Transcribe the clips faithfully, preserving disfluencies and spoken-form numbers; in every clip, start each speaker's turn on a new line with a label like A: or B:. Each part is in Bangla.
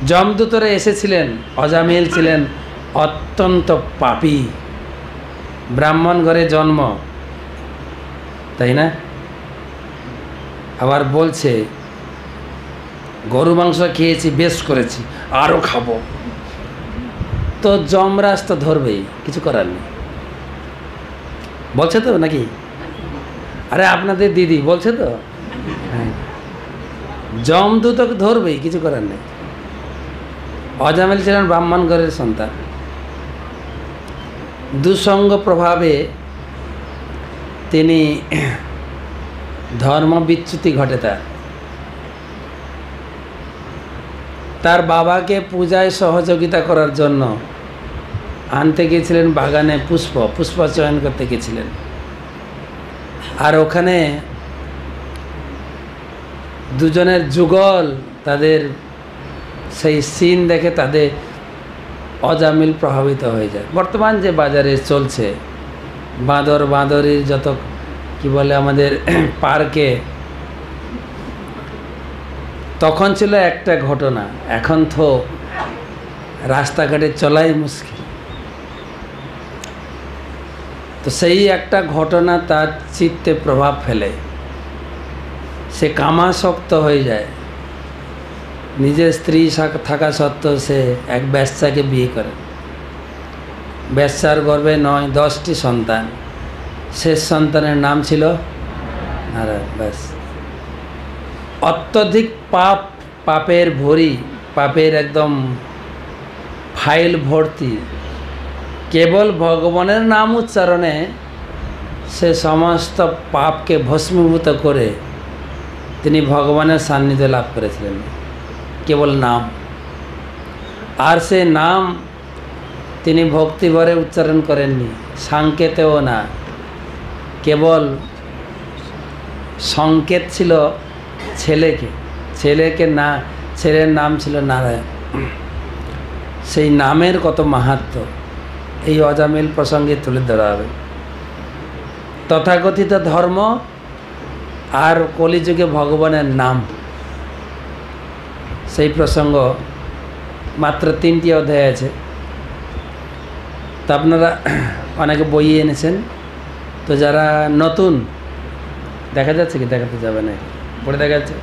A: যমদূতরা এসেছিলেন। অজামিল ছিলেন অত্যন্ত পাপী, ব্রাহ্মণ ঘরে জন্ম, তাই না? আবার বলছে গরু মাংস খেয়েছি, বেশ করেছি, আরও খাবো। তো যমরাজ তো ধরবেই, কিছু করার নেই। বলছে তো নাকি? আরে আপনাদের দিদি বলছে তো, হ্যাঁ, যমদূতকে ধরবেই, কিছু করার নেই। অজামিল ছিলেন ব্রাহ্মণ ঘরের সন্তান। দুসঙ্গ প্রভাবে তিনি ধর্ম বিচ্যুতি ঘটে। তার তার বাবাকে পূজায় সহযোগিতা করার জন্য আনতে গিয়েছিলেন বাগানে পুষ্প, পুষ্প চয়ন করতে গিয়েছিলেন। আর ওখানে দুজনের যুগল, তাদের সেই সিন দেখে তাদের অজামিল প্রভাবিত হয়ে যায়। বর্তমান যে বাজারে চলছে বাঁদর বাঁদরের যত কি বলে আমাদের পার্কে, তখন ছিল একটা ঘটনা, এখন তো রাস্তাঘাটে চলাই মুশকিল। তো সেই একটা ঘটনা তার চিত্তে প্রভাব ফেলে, সে কামাসক্ত হয়ে যায়। নিজের স্ত্রী থাকা সত্ত্বেও সে এক বেশ্যাকে বিয়ে করে। বেশ্যার গর্ভে নয় দশটি সন্তান, শেষ সন্তানের নাম ছিল নারায়ণ। ব্যাস, অত্যধিক পাপ, পাপের ভরি, পাপের একদম ফাইল ভর্তি। কেবল ভগবানের নাম উচ্চারণে সে সমস্ত পাপকে ভস্মীভূত করে তিনি ভগবানের সান্নিধ্য লাভ করেছিলেন, কেবল নাম। আর সে নাম তিনি ভক্তিভরে উচ্চারণ করেননি, সাংকেতেও না, কেবল সংকেত ছিল ছেলেকে, ছেলেকে না, ছেলের নাম ছিল নারায়ণ। সেই নামের কত মাহাত্ম্য এই অজামিল প্রসঙ্গে তুলে ধরা হবে। তথাকথিত ধর্ম আর কলিযুগে ভগবানের নাম, সেই প্রসঙ্গ মাত্র তিনটি অধ্যায় আছে। তা আপনারা অনেকে বই এনেছেন, তো যারা নতুন, দেখা যাচ্ছে কি দেখাতে যাবে না, পড়ে দেখা যাচ্ছে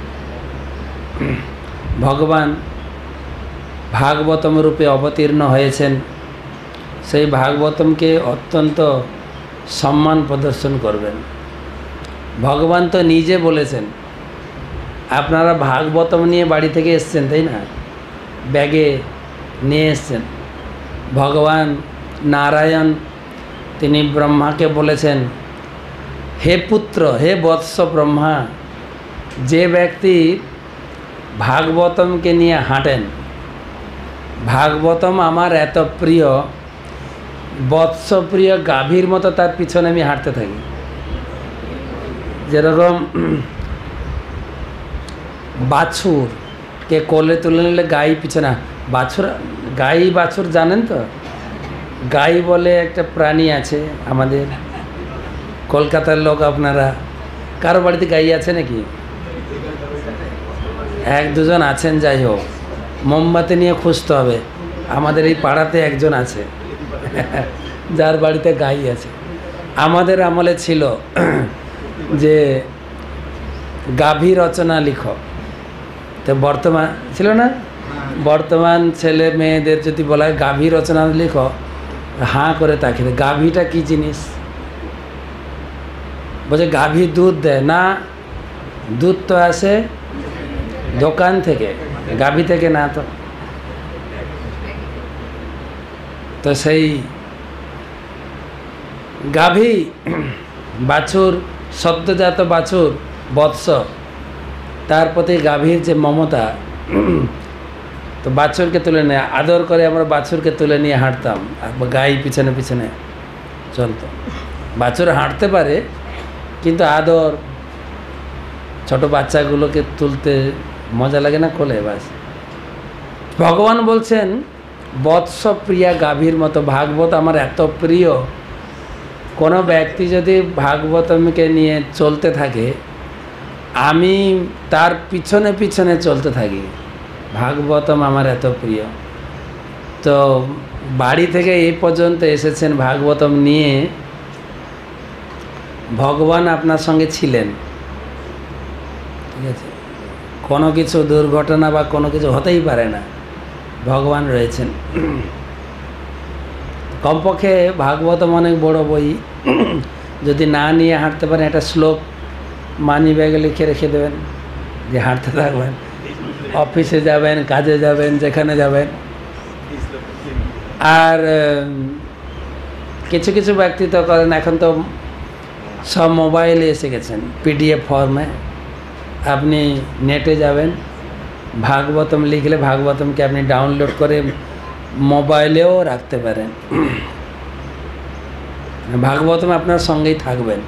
A: ভগবান ভাগবতম রূপে অবতীর্ণ হয়েছেন। সেই ভাগবতমকে অত্যন্ত সম্মান প্রদর্শন করবেন। ভগবান তো নিজে বলেছেন, আপনারা ভাগবতম নিয়ে বাড়ি থেকে এসছেন, তাই না? ব্যাগে নিয়ে এসছেন। ভগবান নারায়ণ তিনি ব্রহ্মাকে বলেছেন, হে পুত্র, হে বৎস ব্রহ্মা, যে ব্যক্তি ভাগবতমকে নিয়ে হাঁটেন, ভাগবতম আমার এত প্রিয়, বৎস প্রিয় গাভীর মতো তার পিছনে আমি হাঁটতে থাকি। যেরকম বাছুরকে কোলে তুলে নিলে গাই পিছনে, বাছুর গাই বাছুর জানেন তো? গাই বলে একটা প্রাণী আছে আমাদের কলকাতার লোক। আপনারা কারো বাড়িতে গাই আছে নাকি? এক দুজন আছেন, যাই হোক, মোমবাতি নিয়ে খুঁজতে হবে। আমাদের এই পাড়াতে একজন আছে যার বাড়িতে গাই আছে। আমাদের আমলে ছিল যে গাভী রচনা লিখো, তো বর্তমান ছিল না? বর্তমান ছেলে মেয়েদের যদি বলা হয় গাভী রচনা লিখো, হাঁ করে তাকিয়ে, গাভীটা কী জিনিস? বলছে গাভী দুধ দেয় না, দুধ তো আসে দোকান থেকে, গাভী থেকে না। তো তো সেই গাভী বাছুর, সদ্যজাত বাছুর বৎস, তার প্রতি গাভীর যে মমতা, তো বাছুরকে তুলে নেয়, আদর করে আমরা বাছুরকে তুলে নিয়ে হাঁটতাম, গাই পিছনে পিছনে চলতো। বাছুর হাঁটতে পারে কিন্তু আদর, ছোট বাচ্চাগুলোকে তুলতে মজা লাগে না কোলে? বাস, ভগবান বলছেন বৎস প্রিয়া গাভীর মতো ভাগবত আমার এত প্রিয়। কোনো ব্যক্তি যদি ভাগবতমকে নিয়ে চলতে থাকে, আমি তার পিছনে পিছনে চলতে থাকি। ভাগবতম আমার এত প্রিয়। তো বাড়ি থেকে এই পর্যন্ত এসেছেন ভাগবতম নিয়ে, ভগবান আপনার সঙ্গে ছিলেন, ঠিক আছে? কোনো কিছু দুর্ঘটনা বা কোনো কিছু হতেই পারে না, ভগবান রয়েছেন। কমপক্ষে ভাগবতম অনেক বড় বই, যদি না নিয়ে হাঁটতে পারেন একটা শ্লোক মানি ব্যাগে লিখে রেখে দেবেন, যে হাঁটতে থাকবেন, অফিসে যাবেন, কাজে যাবেন, যেখানে যাবেন। আর কিছু কিছু ব্যক্তি তো করেন, এখন তো সব মোবাইলে এসে গেছেন পিডিএফ ফর্মে, আপনি নেটে যাবেন, ভাগবতম লিখলে ভাগবতমকে আপনি ডাউনলোড করে মোবাইলেও রাখতে পারেন। ভাগবতম আপনার সঙ্গেই থাকবেন।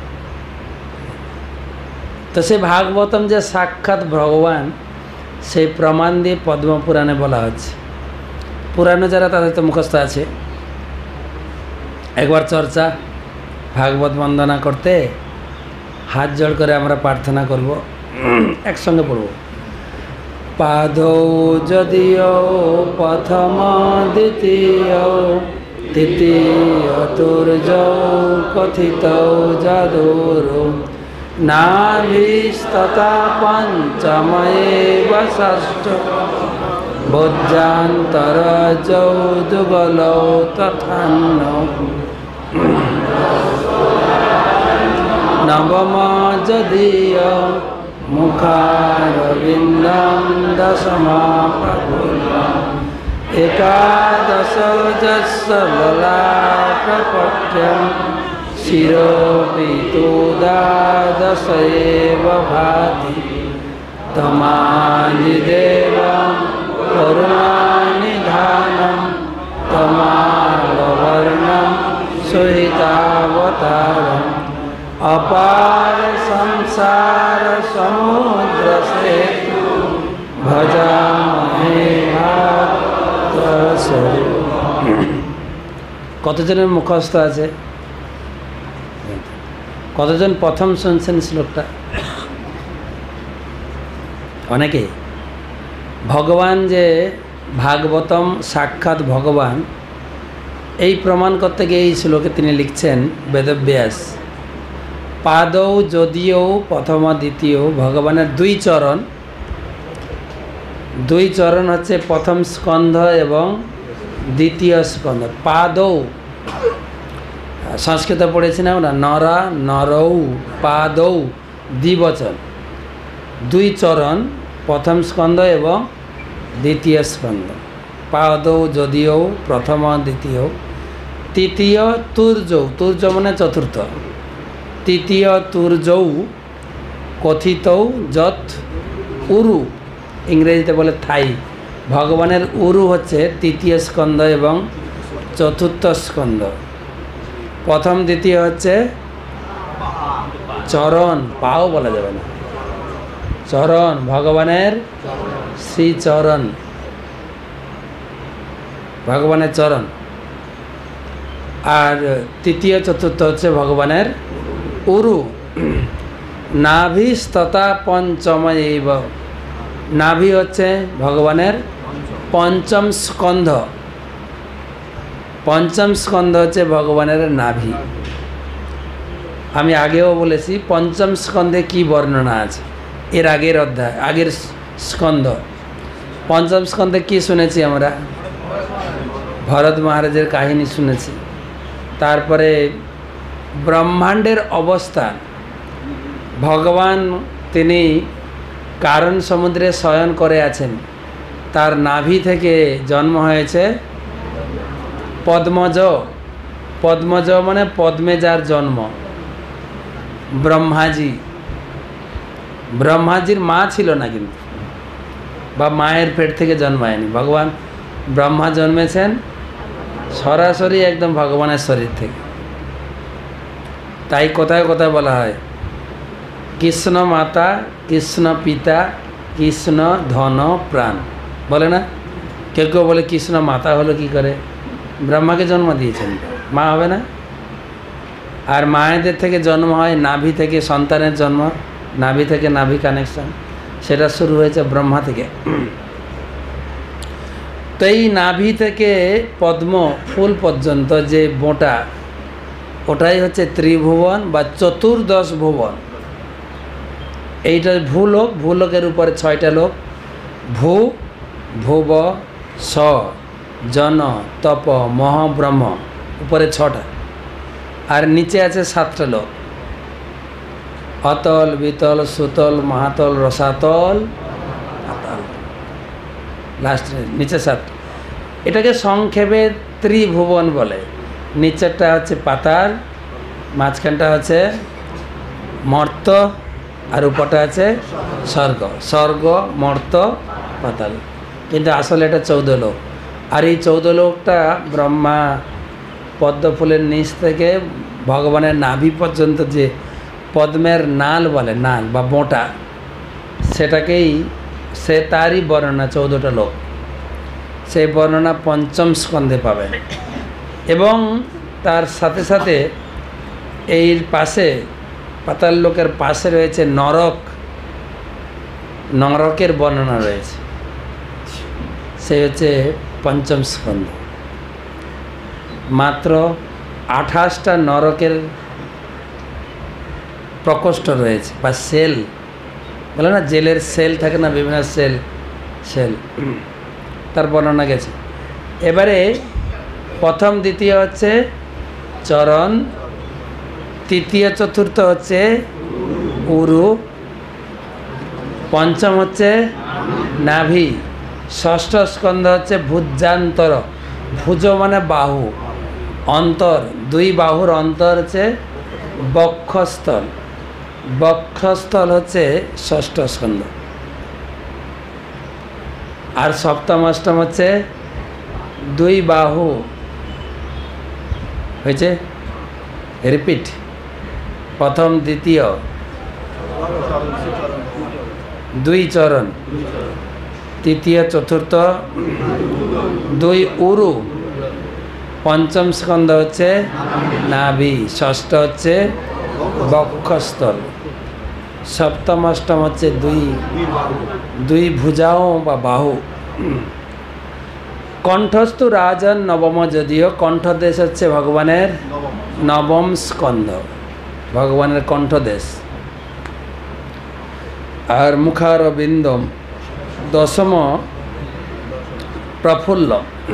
A: তো সেই ভাগবতম যে সাক্ষাৎ ভগবান, সেই প্রমাণ দিয়ে পদ্মপুরাণে বলা হচ্ছে। পুরাণে যারা, তাদের তো মুখস্থ আছে। একবার চর্চা, ভাগবত বন্দনা করতে হাত জোড় করে আমরা প্রার্থনা করব, একসঙ্গে পড়ব। পাদৌ যদিও প্রথম দ্বিতীয় তৃতীয় তুর্যৌ কথিত যাদুর নাভিস্ততা পঞ্চময়েব ষষ্ঠ বোধ্যান্তরযৌ যুগলৌ তথান্ন নবম যদিও মুখারবিন্দম দশমাপ্রফুল্লম একাদশ যস্য ললাটপট্যম শিরোপিতো দ্বাদশ এব ভাতি তমানি দেবম করুণানিধানম তমালবর্ণম সহিতাবতারম अपार संसार समुद्र सेतु भजामहे भागवत। কতজনের মুখস্থ আছে? কতজন প্রথম শুনছেন শ্লোকটা? অনেকে। ভগবান যে ভাগবতম সাক্ষাৎ ভগবান, এই প্রমাণ করতে গিয়ে এই শ্লোকে তিনি লিখছেন বেদব্যাস। পাদৌ যদিও প্রথম দ্বিতীয়, ভগবানের দুই চরণ, দুই চরণ হচ্ছে প্রথম স্কন্ধ এবং দ্বিতীয় স্কন্ধ। পাদৌ, সংস্কৃত পড়েছি না আমরা, নরা নরৌ পাদৌ, দ্বিবচন। দুই চরণ, প্রথম স্কন্ধ এবং দ্বিতীয় স্কন্ধ। পাদৌ যদিও প্রথম দ্বিতীয়, তৃতীয় তুর্যৌ, তুর্য মানে চতুর্থ, তৃতীয় তুর্যৌ কথিত যৎ উরু, ইংরেজিতে বলে থাই। ভগবানের উরু হচ্ছে তৃতীয় স্কন্ধ এবং চতুর্থ স্কন্ধ। প্রথম দ্বিতীয় হচ্ছে চরণ, পাও বলা যাবে না, চরণ, ভগবানের শ্রীচরণ, ভগবানের চরণ। আর তৃতীয় চতুর্থ হচ্ছে ভগবানের উরু। নাভিস্ততা পঞ্চম এইব, নাভি হচ্ছে ভগবানের পঞ্চম স্কন্ধ, পঞ্চম স্কন্ধ হচ্ছে ভগবানের নাভি। আমি আগেও বলেছি পঞ্চম স্কন্ধে কি বর্ণনা আছে, এর আগের অধ্যায়, আগের স্কন্ধ। পঞ্চম স্কন্ধে কি শুনেছি আমরা? ভরত মহারাজের কাহিনী শুনেছি। তারপরে ব্রহ্মাণ্ডের অবস্থান, ভগবান তিনি কারণ সমুদ্রে শয়ন করে আছেন, তার নাভি থেকে জন্ম হয়েছে পদ্মজ। পদ্মজ মানে পদ্মে যার জন্ম, ব্রহ্মাজি। ব্রহ্মাজির মা ছিল না কিন্তু, বা মায়ের পেট থেকে জন্মায়নি। ভগবান ব্রহ্মা জন্মেছেন সরাসরি একদম ভগবানের শরীর থেকে। তাই কোথায় কোথায় বলা হয় কৃষ্ণ মাতা, কৃষ্ণ পিতা, কৃষ্ণ ধন প্রাণ, বলে না? কেউ কেউ বলে কৃষ্ণ মাতা হলো কি করে? ব্রহ্মাকে জন্ম দিয়েছেন, মা হবে না? আর মায়েদের থেকে জন্ম হয়, নাভি থেকে সন্তানের জন্ম, নাভি থেকে নাভি কানেকশন, সেটা শুরু হয়েছে ব্রহ্মা থেকে। তো এই নাভি থেকে পদ্ম ফুল পর্যন্ত যে বোঁটা, ওটাই হচ্ছে ত্রিভুবন বা চতুর্দশ ভুবন। এইটা ভূলোক, ভূলোকের উপরে ছয়টা লোক, ভূ, ভুব, স, জন, তপ, মহ, ব্রহ্ম, উপরে ছটা, আর নিচে আছে সাতটা লোক, অতল, বিতল, সুতল, মহাতল, রসাতল, পাতাল, লাস্ট নিচে সাত। এটাকে সংক্ষেপে ত্রিভুবন বলে। নিচেরটা হচ্ছে পাতাল, মাঝখানটা হচ্ছে মর্ত, আর উপরটা আছে স্বর্গ। স্বর্গ, মর্ত, পাতাল, কিন্তু আসলে এটা চৌদ্দ লোক। আর এই চৌদ্দ লোকটা ব্রহ্মা পদ্মফুলের নিচ থেকে ভগবানের নাভি পর্যন্ত যে পদ্মের নাল বলে, নাল বা বোঁটা, সেটাকেই সে তারই বর্ণনা চৌদ্দটা লোক। সেই বর্ণনা পঞ্চম স্কন্ধে পাবেন। এবং তার সাথে সাথে এর পাশে, পাতাল লোকের পাশে রয়েছে নরক, নরকের বর্ণনা রয়েছে, সে হচ্ছে পঞ্চম স্কন্ধ। মাত্র আঠাশটা নরকের প্রকোষ্ঠ রয়েছে বা সেল, বলে না জেলের সেল থাকে না, বিভিন্ন সেল, সেল, তার বর্ণনা গেছে। এবারে প্রথম দ্বিতীয় হচ্ছে চরণ, তৃতীয় চতুর্থ হচ্ছে উরু, পঞ্চম হচ্ছে নাভি, ষষ্ঠ স্কন্ধ হচ্ছে ভুজান্তর, ভুজ মানে বাহু, অন্তর, দুই বাহুর অন্তর হচ্ছে বক্ষস্থল, বক্ষস্থল হচ্ছে ষষ্ঠ স্কন্ধ। আর সপ্তম অষ্টম হচ্ছে দুই বাহু, হয়েছে রিপিট, প্রথম দ্বিতীয়, দুই চরণ, তৃতীয় চতুর্থ, দুই উরু, পঞ্চম স্কন্ধ হচ্ছে নাভি, ষষ্ঠ হচ্ছে বক্ষস্থল, সপ্তম অষ্টম হচ্ছে দুই দুই ভুজাও বা বাহু। কণ্ঠস্থ রাজন নবম, যদিও কণ্ঠদেশ হচ্ছে ভগবানের নবম স্কন্ধ, ভগবানের কণ্ঠদেশ। আর মুখারবিন্দম দশম প্রফুল্ল,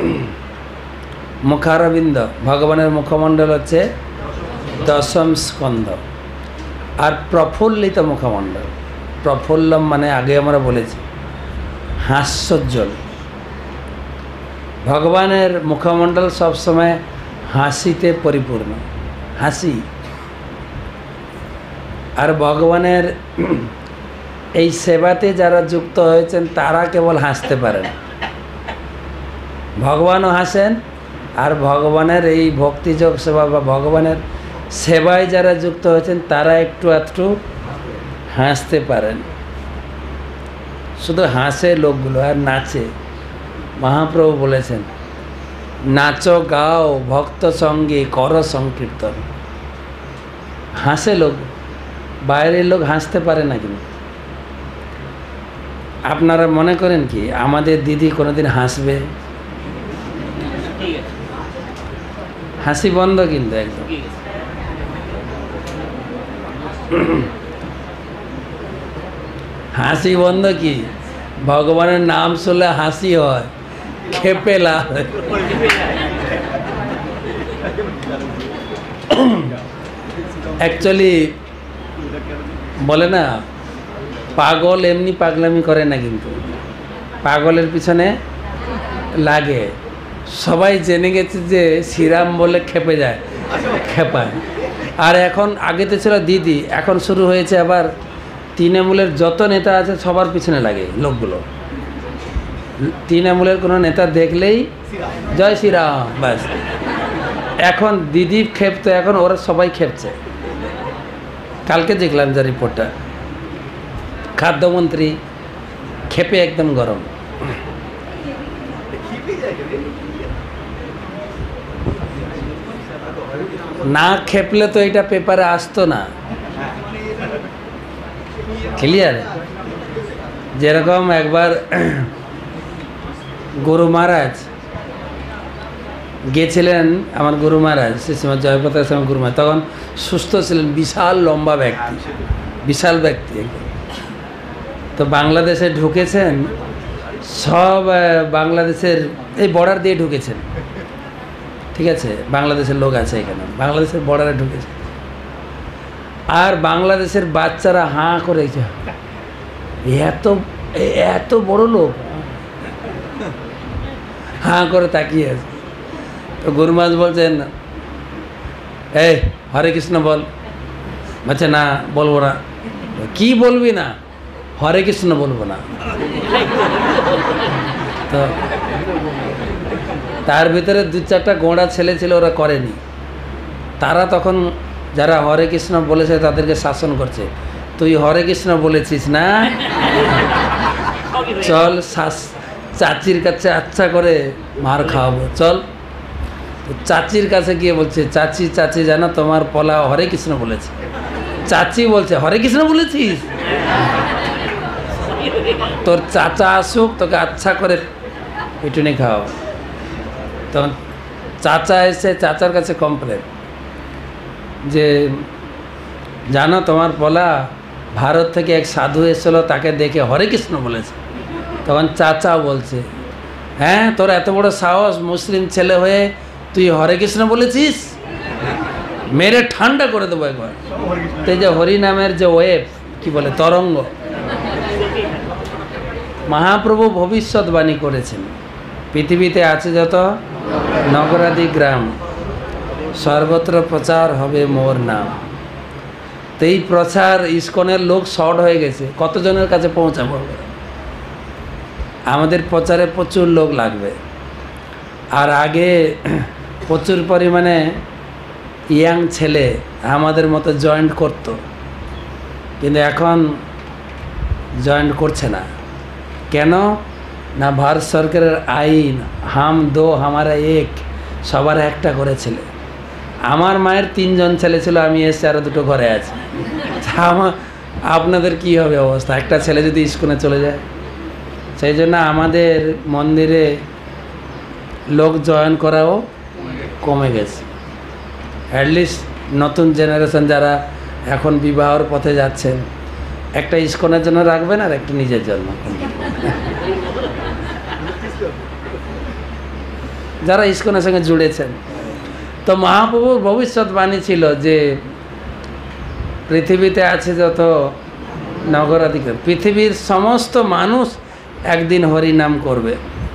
A: মুখারবিন্দ ভগবানের মুখমণ্ডল হচ্ছে দশম স্কন্ধ। আর প্রফুল্লিত মুখমণ্ডল, প্রফুল্লম মানে আগে আমরা বলেছি হাস্যোজ্জ্বল। ভগবানের মুখমণ্ডল সবসময় হাসিতে পরিপূর্ণ, হাসি। আর ভগবানের এই সেবাতে যারা যুক্ত হয়েছেন তারা কেবল হাসতে পারেন, ভগবানও হাসেন। আর ভগবানের এই ভক্তিযোগ সেবা বা ভগবানের সেবায় যারা যুক্ত হয়েছেন তারা একটু একটু হাসতে পারেন। শুধু হাসে লোকগুলো আর নাচে। মহাপ্রভু বলেছেন, নাচো গাও ভক্ত সঙ্গে কর সংকীর্তন। হাসে লোক, বাইরের লোক হাসতে পারে না। কিন্তু আপনারা মনে করেন কি আমাদের দিদি কোনোদিন হাসবে? হাসি বন্ধ কিন্তু একদম। হাসি বন্ধ কি? ভগবানের নাম শুনলে হাসি হয়, খেপে লাভ। অ্যাকচুয়ালি বলে না, পাগল এমনি পাগলামি করে না, কিন্তু পাগলের পিছনে লাগে। সবাই জেনে গেছে যে শ্রীরাম বলে খেপে যায়, খেপায়। আর এখন আগে তো ছিল দিদি, এখন শুরু হয়েছে আবার তৃণমূলের যত নেতা আছে সবার পিছনে লাগে লোকগুলো। তৃণমূলের কোনো নেতা দেখলেই জয় শ্রীরাম, ব্যাস। এখন দিদি খেপতো, এখন ওরা সবাই খেপছে। কালকে দেখলাম যা রিপোর্টটা, খাদ্যমন্ত্রী খেপে একদম গরম। না খেপলে তো এটা পেপারে আসতো না। ক্লিয়ার? যেরকম একবার গুরু মহারাজ গেছিলেন, আমার গুরু মহারাজ শ্রীশ্রীমৎ জয়প্রকাশ আমার গুরু মহারাজ তখন সুস্থ ছিলেন, বিশাল লম্বা ব্যক্তি, বিশাল ব্যক্তি। তো বাংলাদেশে ঢুকেছেন, সব বাংলাদেশের এই বর্ডার দিয়ে ঢুকেছেন, ঠিক আছে, বাংলাদেশের লোক আছে এখানে, বাংলাদেশের বর্ডারে ঢুকেছে। আর বাংলাদেশের বাচ্চারা হাঁ করেছে, এত এত বড় লোক, হাঁ করে তাকিয়ে আছে। তো গুরু মহারাজ বলছেন, এই হরে কৃষ্ণ বল। বলছে না, বলবো না। কি বলবি না? হরে কৃষ্ণ বলবো না। তো তার ভিতরে দু চারটা গোঁড়া ছেলে ছিল, ওরা করেনি। তারা তখন যারা হরে কৃষ্ণ বলেছে তাদেরকে শাসন করছে, তুই হরে কৃষ্ণ বলেছিস না, চল চাচির কাছে আচ্ছা করে মার খাওয়াবো, চল। চাচির কাছে গিয়ে বলছে, চাচি চাচি জানো তোমার পলা হরে কৃষ্ণ বলেছে। চাচি বলছে, হরে কৃষ্ণ বলেছিস? তোর চাচা আসুক, তোকে আচ্ছা করে পিটুনি খাও। তখন চাচা এসে চাচার কাছে কমপ্লেন যে জানো তোমার পলা ভারত থেকে এক সাধু এসেছিলো, তাকে দেখে হরে কৃষ্ণ বলেছে। তখন চাচা বলছে, হ্যাঁ তোর এত বড় সাহস, মুসলিম ছেলে হয়ে তুই হরে কৃষ্ণ বলেছিস? মেরে ঠান্ডা করে দেবো একবার। তো এই যে হরি নামের যে ওয়েভ, কি বলে, তরঙ্গ, মহাপ্রভু ভবিষ্যৎবাণী করেছেন, পৃথিবীতে আছে যত নগরাদি গ্রাম, সর্বত্র প্রচার হবে মোর নাম। তো এই প্রচার ইস্কনের লোক শর্ট হয়ে গেছে, কতজনের কাছে পৌঁছাবো? আমাদের প্রচারে প্রচুর লোক লাগবে। আর আগে প্রচুর পরিমাণে ইয়াং ছেলে আমাদের মতো জয়েন্ট করত, কিন্তু এখন জয়েন্ট করছে না। কেন না? ভারত সরকারের আইন হাম দো হামারা এক, সবার একটা করে ছেলে। আমার মায়ের তিনজন ছেলে ছিল, আমি এসে আরও দুটো ঘরে আছি। আমার আপনাদের কি হবে অবস্থা একটা ছেলে যদি স্কুলে চলে যায়? সেই জন্য আমাদের মন্দিরে লোক জয়েন করাও কমে গেছে। অ্যাটলিস্ট নতুন জেনারেশন যারা এখন বিবাহর পথে যাচ্ছেন, একটা ইস্কনের জন্য রাখবেন আর একটা নিজের জন্য। যারা ইস্কনের সঙ্গে জুড়েছেন, তো মহাপ্রভুর ভবিষ্যৎবাণী ছিল যে পৃথিবীতে আছে যত নগরাধিকার, পৃথিবীর সমস্ত মানুষ একদিন হরি নাম করবে।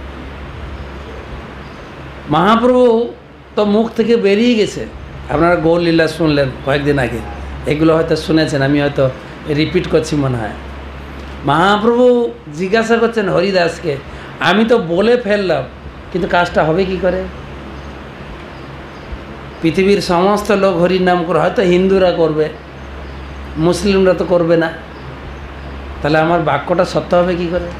A: মহাপ্রভু তো মুখ থেকে বেরিয়ে গেছে। আপনারা গৌরলীলা শুনলেন কয়েকদিন আগে, এগুলো হয়তো শুনেছেন, আমি হয়তো রিপিট করছি মনে হয়। মহাপ্রভু জিজ্ঞাসা করছেন হরিদাসকে, আমি তো বলে ফেললাম, কিন্তু কাজটা হবে কি করে? পৃথিবীর সমস্ত লোক হরির নাম করে, হয়তো হিন্দুরা করবে, মুসলিমরা তো করবে না, তাহলে আমার বাক্যটা সত্য হবে কি করে?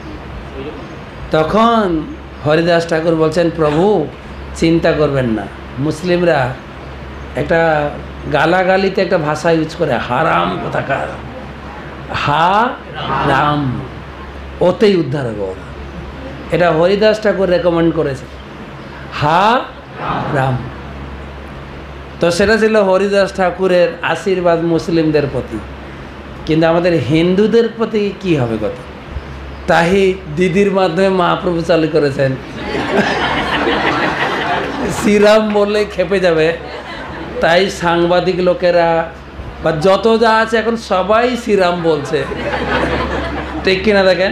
A: তখন হরিদাস ঠাকুর বলছেন, প্রভু চিন্তা করবেন না, মুসলিমরা একটা গালাগালিতে একটা ভাষা ইউজ করে, হারাম কোথাকার, হা রাম, ওতেই উদ্ধার হবে ওরা। এটা হরিদাস ঠাকুর রেকমেন্ড করেছে, হা রাম। তো সেটা ছিল হরিদাস ঠাকুরের আশীর্বাদ মুসলিমদের প্রতি। কিন্তু আমাদের হিন্দুদের প্রতি কি হবে কথা? তাই দিদির মাধ্যমে মহাপ্রভু চালু করেছেন, শ্রীরাম বললে খেপে যাবে, তাই সাংবাদিক লোকেরা বা যত যা আছে এখন সবাই শ্রীরাম বলছে, ঠিক কিনা? দেখেন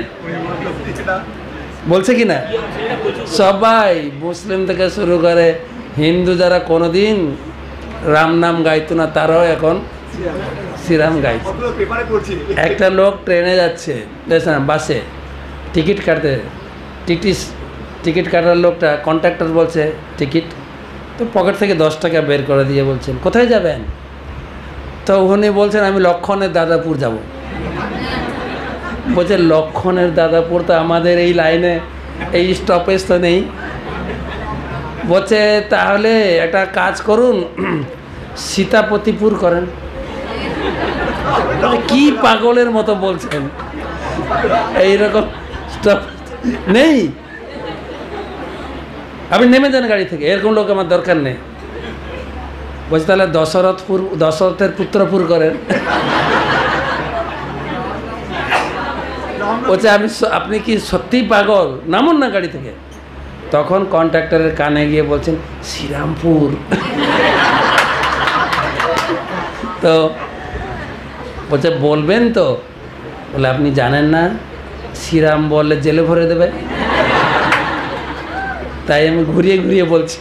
A: বলছে কিনা? সবাই মুসলিম থেকে শুরু করে হিন্দু যারা কোনোদিন রাম নাম গাইতো না, তারাও এখন শ্রীরাম গাইছে। একটা লোক ট্রেনে যাচ্ছে, বাসে টিকিট কাটতে, টিটিস টিকিট কাটার লোকটা কন্ট্রাক্টর বলছে টিকিট, তো পকেট থেকে দশ টাকা বের করে দিয়ে বলছেন, কোথায় যাবেন? তো উনি বলছেন, আমি লক্ষণের দাদাপুর যাব। বলছে, লক্ষণের দাদাপুর তো আমাদের এই লাইনে এই স্টপেজ তো নেই। বলছে, তাহলে একটা কাজ করুন, সীতাপতিপুর করেন। কি পাগলের মতো বলছেন, এইরকম স্টপ নেই। আপনি নেমে যান গাড়ি থেকে, এরকম লোক আমার দরকার নেই। বলছি তাহলে দশরথপুর দশরথের পুত্রপুর করেন। বলছে আমি আপনি কি সত্যিই পাগল, নামুন না গাড়ি থেকে। তখন কন্ট্রাক্টরের কানে গিয়ে বলছেন শ্রীরামপুর। তো বলছে বলবেন তো? বলে আপনি জানেন না শ্রীরাম বললে জেলে ভরে দেবে, তাই আমি ঘুরিয়ে ঘুরিয়ে বলছি।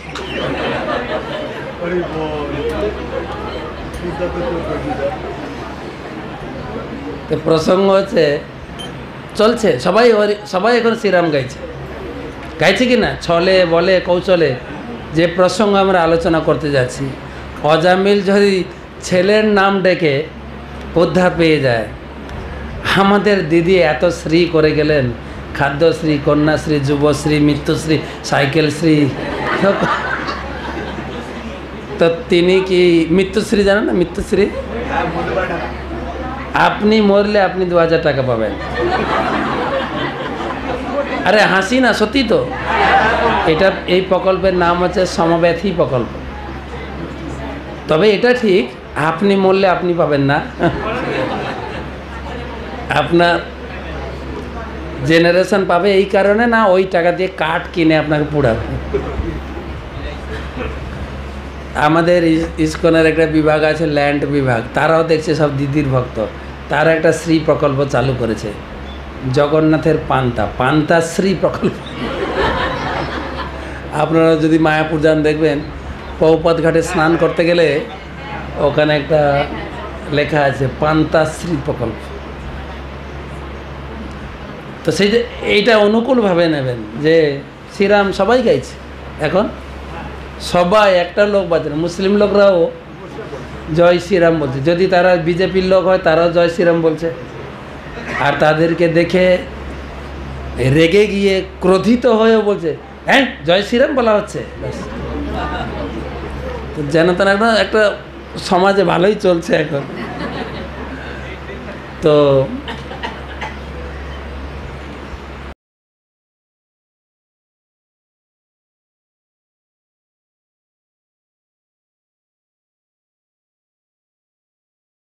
A: তো প্রসঙ্গ হচ্ছে চলছে, সবাই সবাই এখন শ্রীরাম গাইছে, গাইছে কি না, ছলে বলে কৌশলে। যে প্রসঙ্গ আমরা আলোচনা করতে যাচ্ছি, অজামিল যদি ছেলের নাম ডেকে উদ্ধার পেয়ে যায়, আমাদের দিদি এত শ্রী করে গেলেন, খাদ্যশ্রী, কন্যাশ্রী, যুবশ্রী, মৃত্যুশ্রী, সাইকেলশ্রী। তো তিনি কি মৃত্যুশ্রী জানেন না? মৃত্যুশ্রী আপনি মরলে আপনি দু হাজার টাকা পাবেন। আরে হাসি না, সত্যি তো। এটা এই প্রকল্পের নাম হচ্ছে সমব্যথী প্রকল্প। তবে এটা ঠিক, আপনি মরলে আপনি পাবেন না, আপনার জেনারেশন পাবে। এই কারণে না ওই টাকা দিয়ে কাঠ কিনে আপনাকে পুড়াবে। আমাদের ইসকনের একটা বিভাগ আছে, ল্যান্ড বিভাগ, তারাও দেখছে সব দিদির ভক্ত। তারা একটা শ্রী প্রকল্প চালু করেছে, জগন্নাথের পান্তা পান্তা শ্রী প্রকল্প। আপনারা যদি মায়াপুর যান দেখবেন, পৌপাত ঘাটে স্নান করতে গেলে ওখানে একটা লেখা আছে পান্তা শ্রী প্রকল্প। তো সেই যে এইটা অনুকূলভাবে নেবেন যে শ্রীরাম সবাই গাইছে এখন, সবাই, একটা লোক বাজে না। মুসলিম লোকরাও জয় শ্রীরাম বলছে, যদি তারা বিজেপির লোক হয় তারাও জয় শ্রীরাম বলছে। আর তাদেরকে দেখে রেগে গিয়ে ক্রোধিত হয়েও বলছে হ্যাঁ জয় শ্রীরাম বলা হচ্ছে। তো যেন তেন একটা একটা সমাজে ভালোই চলছে এখন। তো